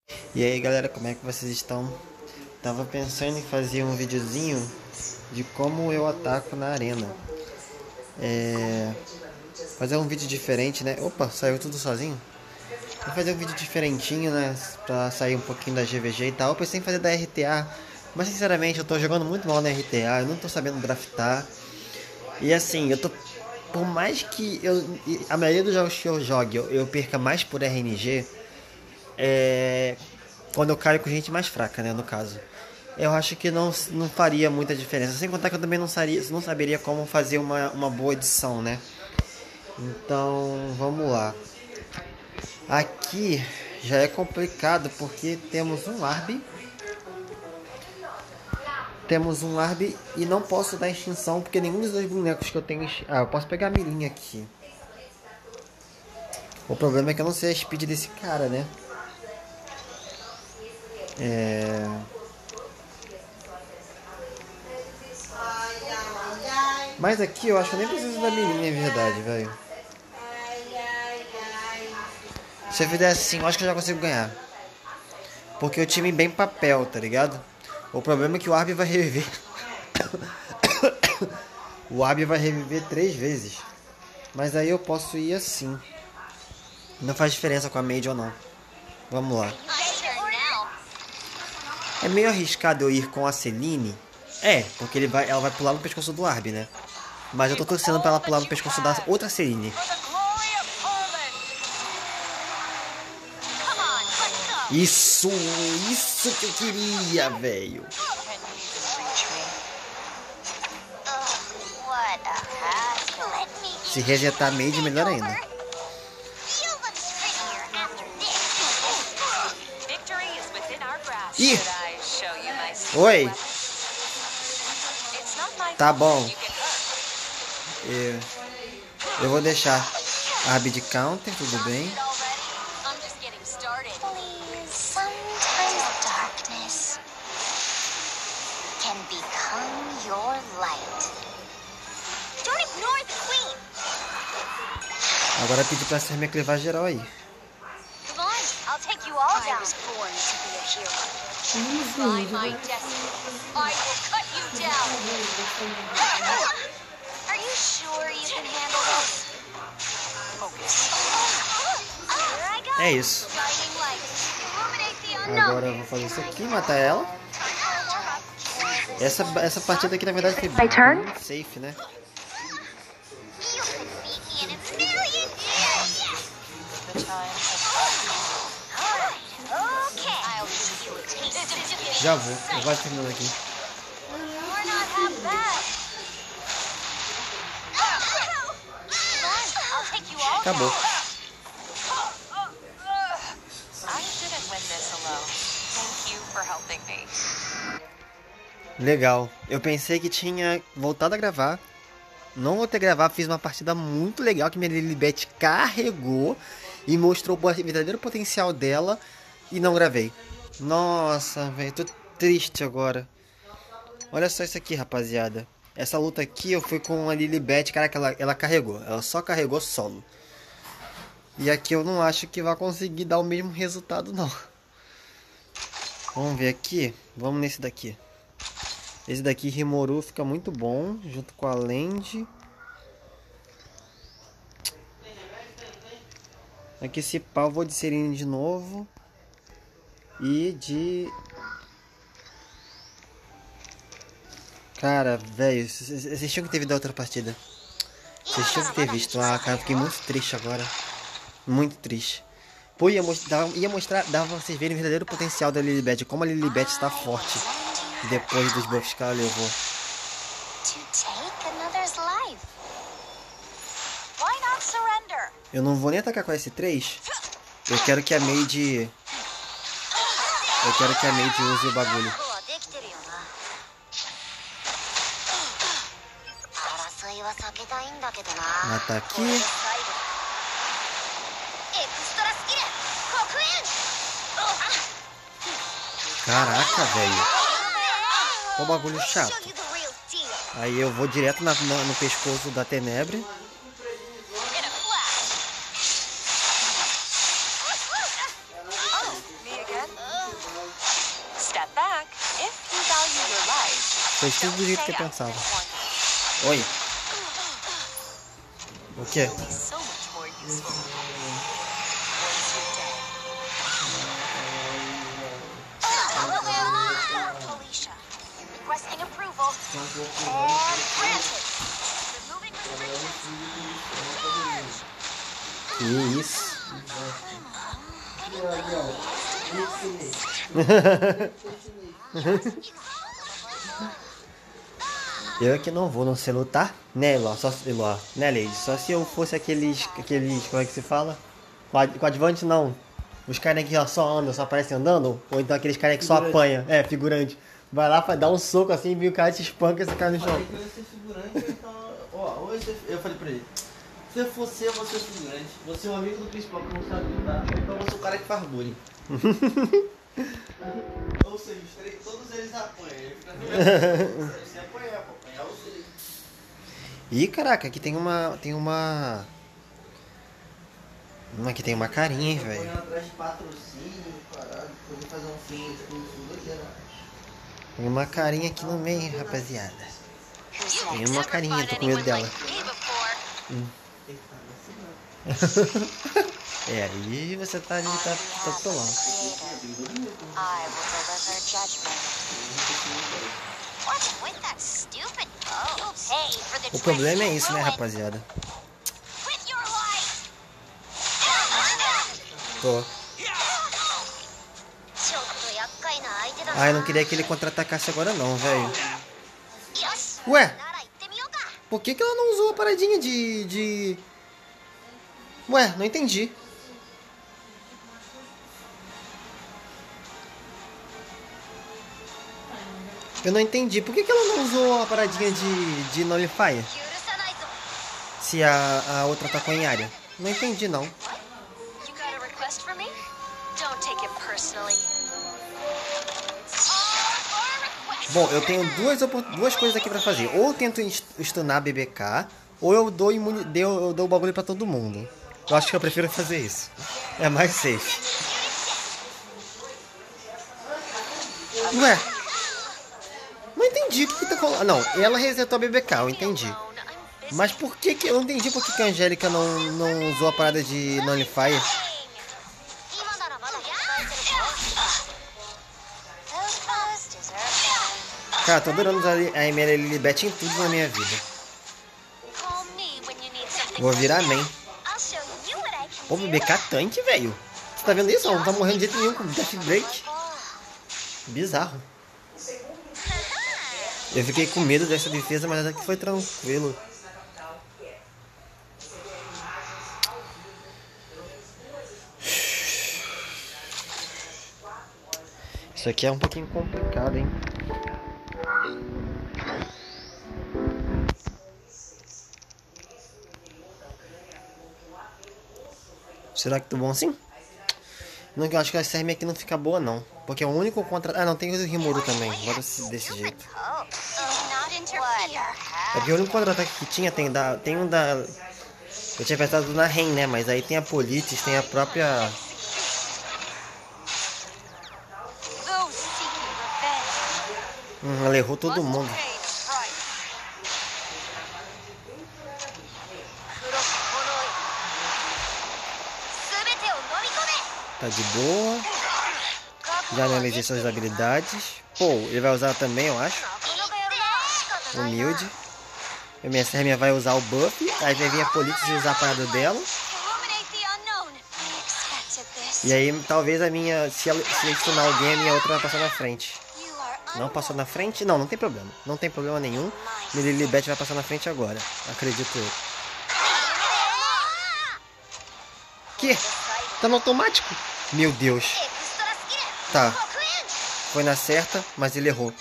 E aí galera, como é que vocês estão? Tava pensando em fazer um videozinho de como eu ataco na arena. Fazer um vídeo diferente, né? Opa, saiu tudo sozinho? Vou fazer um vídeo diferentinho, né? Pra sair um pouquinho da GVG e tal. Eu pensei em fazer da RTA, mas sinceramente eu tô jogando muito mal na RTA, eu não tô sabendo draftar. E assim, eu tô... Por mais que a maioria dos jogos que eu jogue eu perca mais por RNG, quando eu caio com gente mais fraca, né, no caso. Eu acho que não faria muita diferença. Sem contar que eu também não saberia como fazer uma boa edição, né? Então, vamos lá. Aqui já é complicado porque temos um Arb. Temos um Arb e não posso dar extinção porque nenhum dos dois bonecos que eu tenho... Ah, eu posso pegar a mirinha aqui. O problema é que eu não sei a speed desse cara, né? Mas aqui eu acho que eu nem preciso da mirinha, é verdade, velho. Se eu fizer assim, eu acho que eu já consigo ganhar. Porque o time bem papel, tá ligado? O problema é que o Arb vai reviver. O Arb vai reviver 3 vezes. Mas aí eu posso ir assim. Não faz diferença com a Mage ou não. Vamos lá. É meio arriscado eu ir com a Celine. Porque ela vai pular no pescoço do Arb, né? Mas eu tô torcendo pra ela pular no pescoço da outra Celine. Isso que eu queria, velho. Se resetar a Mage, melhor ainda. Ih! Oi! Tá bom. Eu vou deixar Arb de counter, tudo bem. Agora pedir pra ser minha clivar geral aí. É isso. Agora eu vou fazer isso aqui, matar ela. Essa partida aqui na verdade foi bem safe, né? Já vou, eu vou terminando aqui. Acabou. Legal. Eu pensei que tinha voltado a gravar. Não vou ter gravado, fiz uma partida muito legal que minha Lilibet carregou e mostrou o verdadeiro potencial dela e não gravei. Nossa, velho, tô triste agora. Olha só isso aqui, rapaziada. Essa luta aqui eu fui com a Lilibet, cara, que ela carregou. Ela só carregou solo. E aqui eu não acho que vai conseguir dar o mesmo resultado, não. Vamos ver aqui. Vamos nesse daqui. Esse daqui, Rimuru, fica muito bom, junto com a Land. Aqui esse pau, vou de Serene de novo. E de... Cara, velho, vocês tinham que ter visto a outra partida. Vocês tinham que ter visto. Ah, cara, eu fiquei muito triste agora. Muito triste. Pô, ia mostrar, dava pra vocês verem o verdadeiro potencial da Lilibet. Como a Lilibet está forte. Depois dos buffs que ela levou. Eu não vou nem atacar com a S3. Eu quero que a Mage use o bagulho. Matar aqui. Caraca, velho. Qual bagulho chato. Aí eu vou direto no pescoço da Tenebre. Fez tudo do jeito que eu pensava. Oi. O quê? Requesting approval and granted. Removing restrictions. Que isso? Eu é que não vou no celular, tá? Né, Eló? Só, Eló, né, Lady? Só se eu fosse aqueles, como é que se fala? Coadjuvante não. Os caras que ó, só andam, só aparecem andando. Ou então aqueles caras que só apanham. É, figurante. Vai lá, dá um soco assim, viu o cara te espanca e você cai no chão. Eu falei que eu ia ser figurante, então... Ó, eu falei pra ele, se eu for ser, eu vou ser figurante. Vou ser um amigo do principal que não sabe lutar. Então eu vou ser o cara que faz bullying. Ou seja, todos eles apanham. Ele fica se apanhar, pô. Apanhar os três. Ih, caraca, aqui tem uma... Aqui tem uma carinha, hein, velho. Apanhando atrás de patrocínio, caralho. Poder fazer um fim, tudo doideira. Tem uma carinha aqui no meio, rapaziada. Tem uma carinha, tô com medo dela. É, aí você tá ali, tá trolando. O problema é isso, né, rapaziada? Tô. Ah, eu não queria que ele contra-atacasse agora não, velho. Ué, por que ela não usou a paradinha de... Ué, não entendi. Eu não entendi. Por que ela não usou a paradinha de Nullify? Se a outra atacou em área. Não entendi, não. Bom, eu tenho duas coisas aqui pra fazer. Ou eu tento stunar a BBK, ou eu dou o bagulho pra todo mundo. Eu acho que eu prefiro fazer isso. É mais safe. Ué? Não entendi o que tá rolando. Não, ela resetou a BBK, eu entendi. Mas por que eu não entendi por que a Angélica não usou a parada de Nullify? Cara, tô adorando usar a Emelia Lilibet em tudo na minha vida. Vou virar main. Pô, BBK tanque, velho. Você tá vendo isso? Ela não tá morrendo de jeito nenhum com Death Break. Bizarro. Eu fiquei com medo dessa defesa, mas até que foi tranquilo. Isso aqui é um pouquinho complicado, hein? Será que tô bom assim? Não, eu acho que a CRM aqui não fica boa, não. Porque é o único contra... Ah, não, tem o do Rimuru também. Bora desse jeito. É porque o único contra-ataque que tinha tem um da... Eu tinha pensado na Ren, né? Mas aí tem a Politis, tem a própria... ela errou todo mundo. Tá de boa. Já analisei suas habilidades. Pô, ele vai usar também, eu acho. Humilde. A minha Sérmia vai usar o buff. Aí vai vir a Politis e usar a parada dela. E aí talvez a minha... Se stunar alguém, a minha outra vai passar na frente. Não passou na frente? Não, não tem problema. Não tem problema nenhum. Minha Lilibet vai passar na frente agora. Acredito eu. Que? Tá no automático? Meu Deus. Tá. Foi na certa, mas ele errou.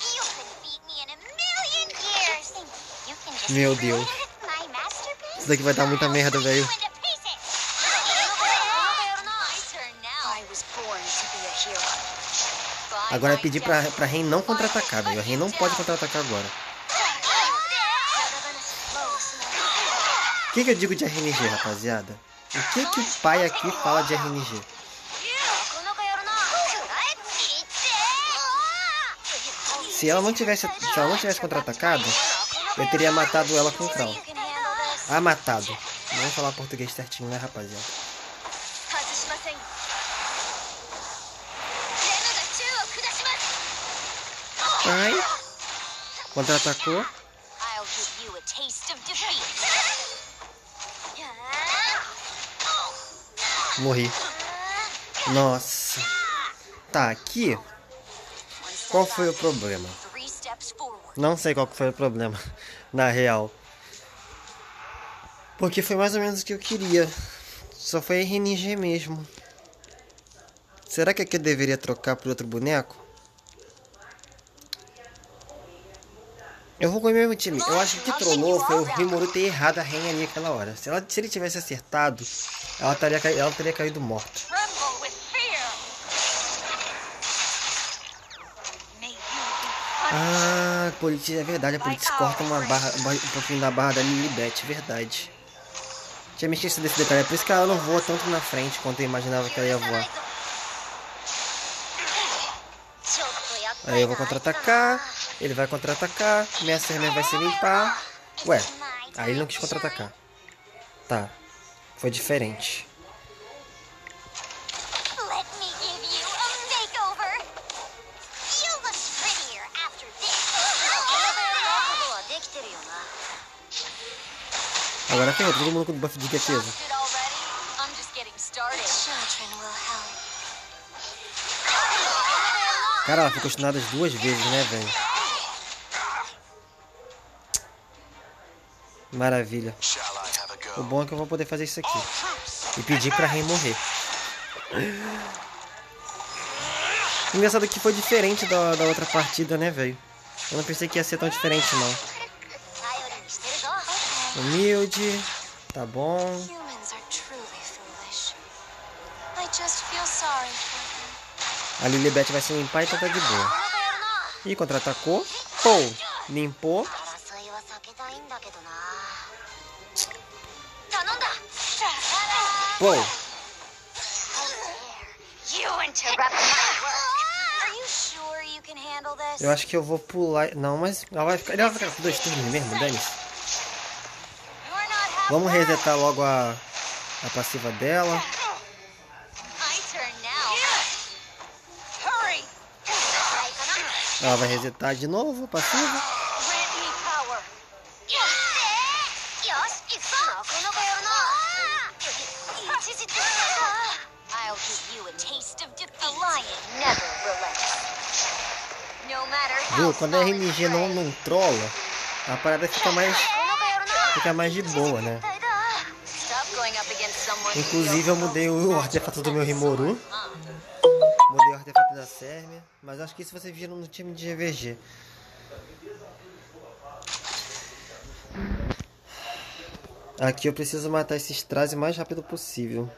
Meu Deus. Isso daqui vai dar muita merda, velho. Agora é pedir pra Ren não contra-atacar, velho. A Ren não pode contra-atacar agora. O que eu digo de RNG, rapaziada? O que o pai aqui fala de RNG? Se ela não tivesse contra-atacado, eu teria matado ela com o Crown. Ah, matado. Vamos falar português certinho, né, rapaziada? Ai. Contra-atacou. Morri. Nossa. Tá, aqui. Qual foi o problema? Não sei qual foi o problema, na real. Porque foi mais ou menos o que eu queria. Só foi RNG mesmo. Será que aqui eu deveria trocar por outro boneco? Eu vou com o mesmo time. Eu acho que o que trollou foi o Rimuru ter errado a Ren ali naquela hora. Se ele tivesse acertado, ela teria caído morta. Ah, é verdade. A Politis corta um pouquinho da barra da Lilibet. Verdade. Tinha me esquecido desse detalhe. É por isso que ela não voa tanto na frente quanto eu imaginava que ela ia voar. Aí eu vou contra-atacar. Ele vai contra-atacar. Minha Serena vai se limpar. Ué, aí ele não quis contra-atacar. Tá. Foi diferente. Agora ferrou, todo mundo com o buff de defesa. Cara, ela ficou stunada 2 vezes, né, velho? Maravilha. O bom é que eu vou poder fazer isso aqui. E pedir pra Ren morrer. Engraçado que foi diferente da outra partida, né, velho? Eu não pensei que ia ser tão diferente, não. Humilde. Tá bom. A Lilibet vai se limpar e tá de boa. Ih, contra-atacou. Pô, limpou. Pô. Eu acho que eu vou pular. Não, mas ela vai ficar com 2 turnos mesmo, dane-se. Vamos resetar logo a passiva dela. Ela vai resetar de novo a passiva. Viu? Quando a RNG não trola, a parada fica mais de boa, né? Inclusive eu mudei o artefato do meu Rimuru. Mudei o artefato da Sérmia. Mas acho que isso vocês viram no time de GVG. Aqui eu preciso matar esses Strazi o mais rápido possível.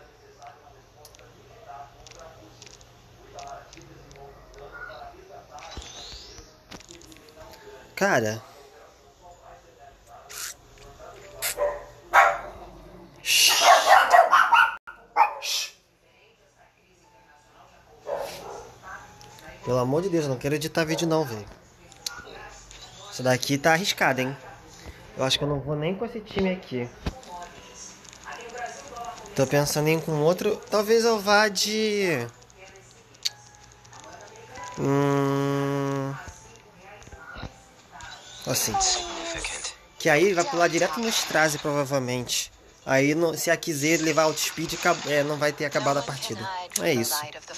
Cara. Pelo amor de Deus, eu não quero editar vídeo não, velho. Isso daqui tá arriscado, hein? Eu acho que eu não vou nem com esse time aqui. Tô pensando em ir com outro. Talvez eu vá de... Assim. Que aí ele vai pular direto no Strazi, provavelmente. Aí, se a quiser levar outspeed, não vai ter acabado a partida. É isso.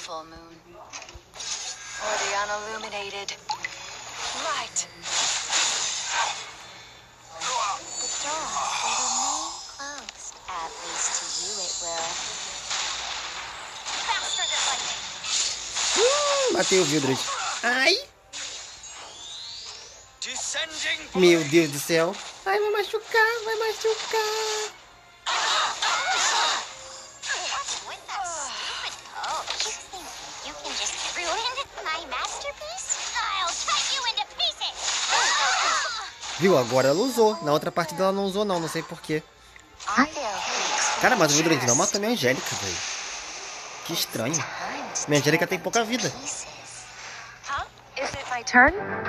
Matei o Vildred. Ai! Meu Deus do céu. Ai, vai machucar, vai machucar. Viu? Agora ela usou. Na outra partida ela não usou não sei porquê. Cara, mas o Vildred não matou minha Angélica, velho. Que estranho. Minha Angélica tem pouca vida. Is it my turn?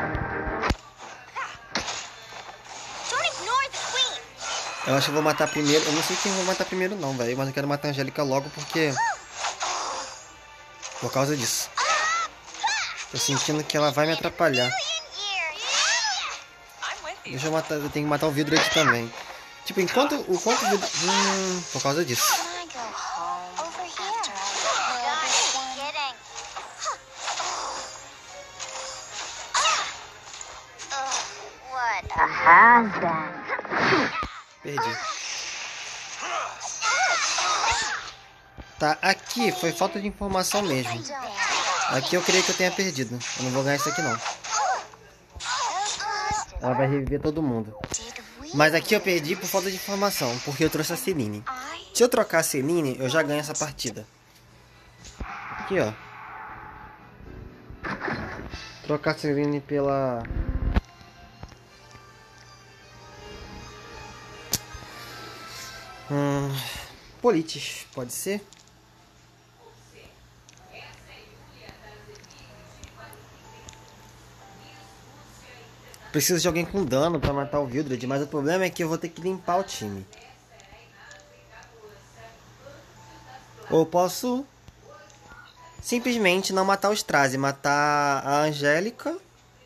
Don't ignore the queen. Eu acho que eu vou matar primeiro. Eu não sei quem eu vou matar primeiro não, velho. Mas eu quero matar a Angélica logo porque... Por causa disso. Tô sentindo que ela vai me atrapalhar. Deixa eu matar. Eu tenho que matar o vidro aqui também. Tipo, enquanto o vidro... por causa disso. Perdi. Tá, aqui foi falta de informação mesmo. Aqui eu creio que eu tenha perdido. Eu não vou ganhar isso aqui não. Ela vai reviver todo mundo. Mas aqui eu perdi por falta de informação, porque eu trouxe a Celine. Se eu trocar a Celine, eu já ganho essa partida. Aqui, ó. Trocar a Celine pela... Politis, pode ser? Preciso de alguém com dano pra matar o Wildred, mas o problema é que eu vou ter que limpar o time. Ou posso simplesmente não matar os Strazi, matar a Angélica.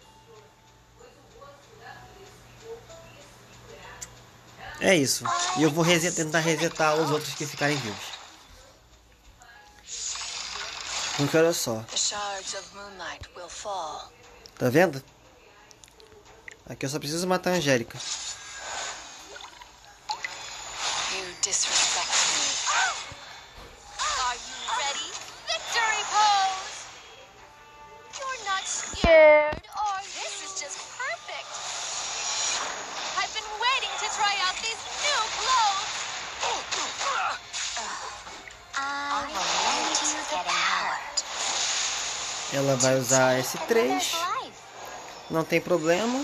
É isso. E eu vou tentar resetar os outros que ficarem vivos. Porque olha só. Tá vendo? Aqui eu só preciso matar a Angélica. Ela vai usar S3. Não tem problema.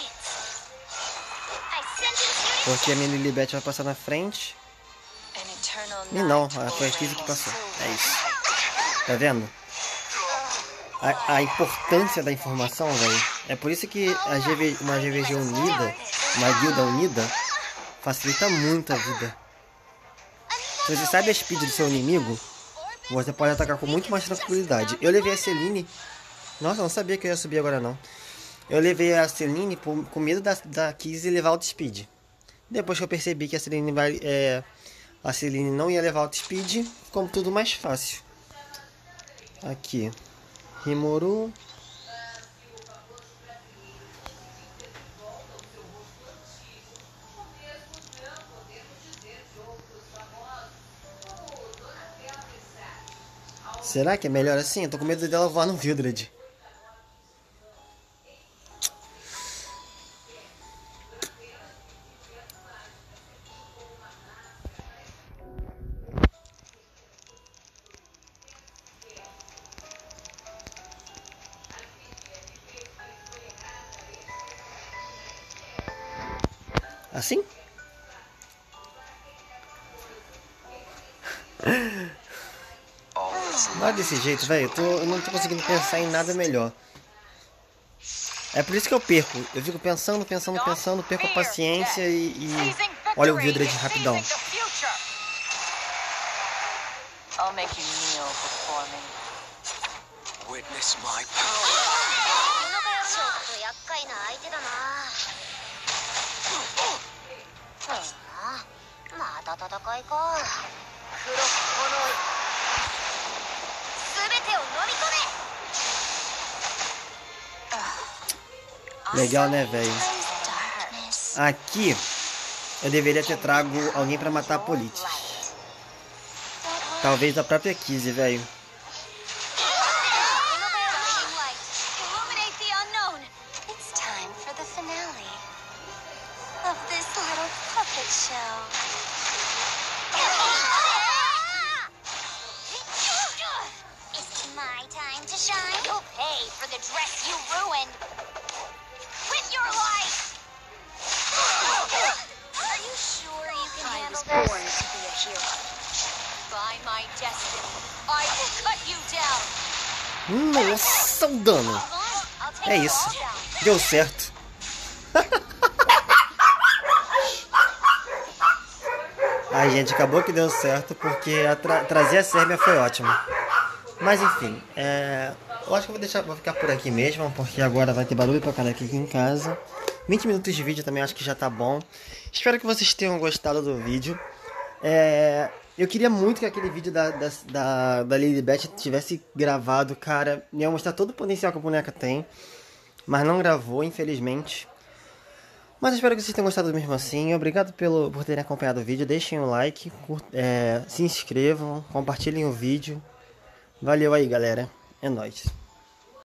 Porque a minha Lilibet vai passar na frente. E não, foi a Kizzy que passou. É isso. Tá vendo? A importância da informação, velho. É por isso que uma GVG unida, uma guilda unida, facilita muito a vida. Se você sabe a speed do seu inimigo, você pode atacar com muito mais tranquilidade. Eu levei a Celine. Nossa, eu não sabia que eu ia subir agora não. Eu levei a Celine com medo da Kizzy levar outspeed. Depois que eu percebi que a Celine não ia levar outspeed, ficou tudo mais fácil. Aqui. Rimuru. Será que é melhor assim? Eu tô com medo dela voar no Wildred. Assim? Não é desse jeito, velho. Eu não tô conseguindo pensar em nada melhor. É por isso que eu perco. Eu fico pensando, perco a paciência e olha o Wildred rapidão. Witness my power. Legal, né, velho? Aqui eu deveria ter trago alguém pra matar a Politis. Talvez a própria Kizzy, velho. Nossa, o dano! É isso. Deu certo. Ai, gente, acabou que deu certo porque trazer a Sérvia foi ótimo. Mas enfim, eu acho que vou ficar por aqui mesmo, porque agora vai ter barulho pra caralho aqui em casa. 20 minutos de vídeo também acho que já tá bom. Espero que vocês tenham gostado do vídeo. Eu queria muito que aquele vídeo da Lilibet tivesse gravado, cara. Ia mostrar todo o potencial que a boneca tem. Mas não gravou, infelizmente. Mas espero que vocês tenham gostado mesmo assim. Obrigado por terem acompanhado o vídeo. Deixem um like, se inscrevam, compartilhem o vídeo. Valeu aí, galera. É nóis.